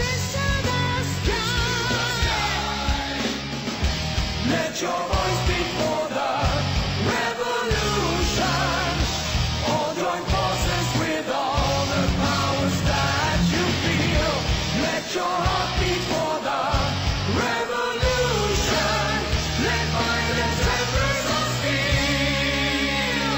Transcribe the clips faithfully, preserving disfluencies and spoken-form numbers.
fist to the sky. Let your voice speak for the revolution. All join forces with all the powers that you feel. Let your heart beat for the revolution. Let violence embrace us feel.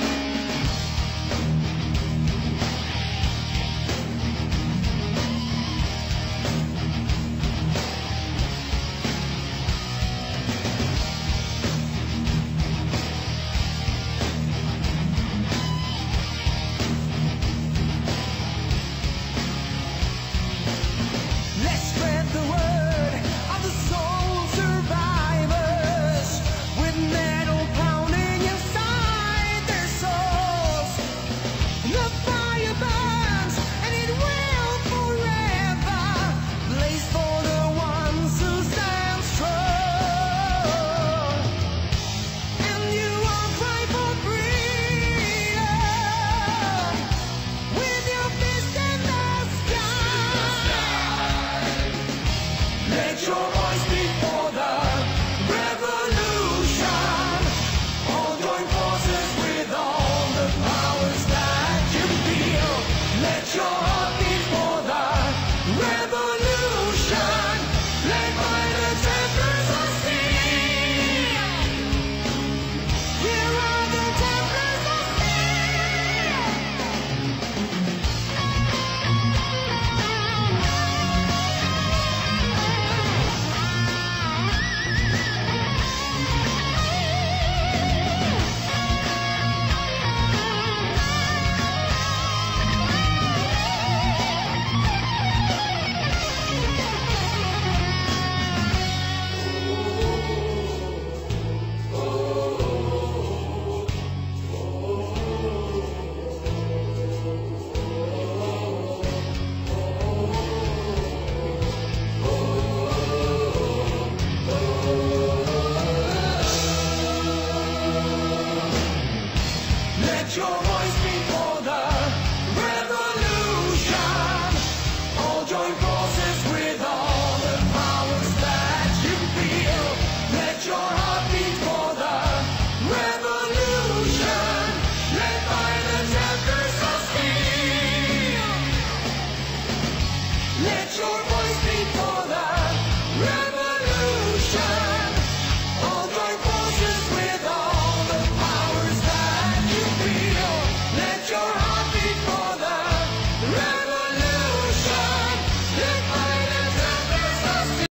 Let's spread the word of the soul survivors, with metal pounding inside their souls. The fire burns and it will forever blaze for the ones who stand strong. And you will cry for freedom with your fist in the sky. Let your voice speak for the revolution. All join forces with all the powers that you feel. Let your heart beat for the revolution. Let violence embrace us feel. Here are the templars of Let your voice speak for the revolution. All join forces with all the powers that you feel. Let your heart beat for the revolution. Let violence embrace us feel. Let your